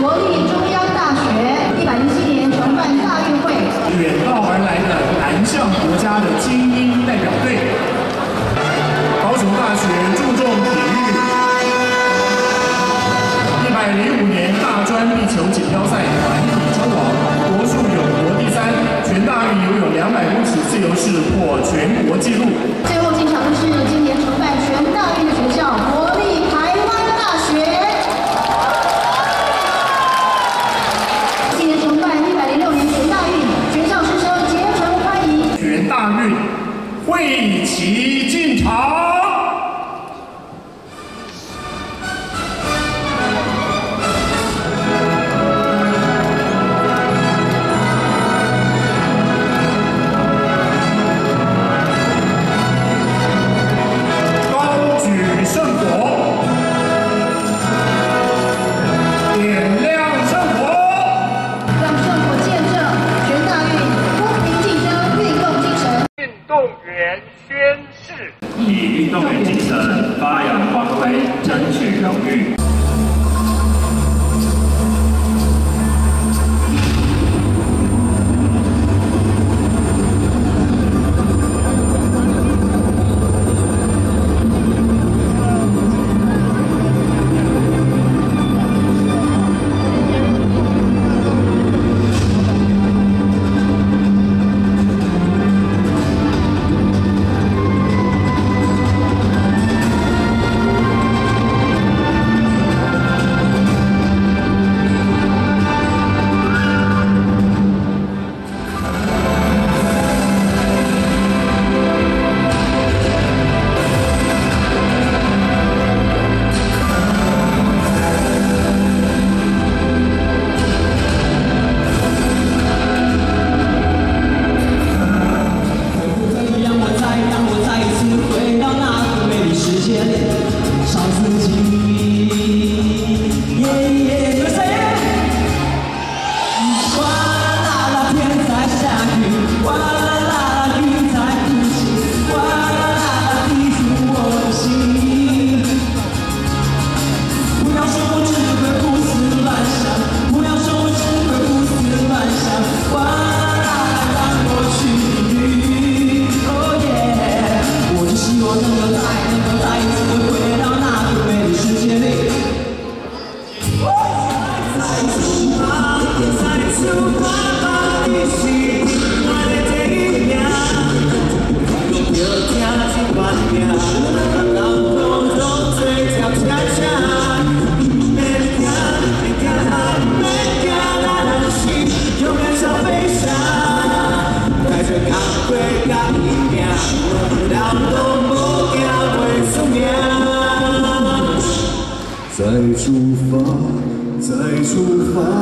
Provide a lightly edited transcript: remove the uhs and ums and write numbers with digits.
国立中央大学107年承办大运会， 远道而来的南向国家的精英代表队。高雄大学注重体育，105年大专壁球锦标赛团体称王，国术有国第3，全大运游泳200公尺自由式破全国纪录。 最后进场的是今年承办全大运的学校——国立台湾大学。今年承办106年全大运，全校师生竭诚欢迎。 全大运会旗进场。 以运动员精神发扬光辉，争取荣誉。 再出发，再出发。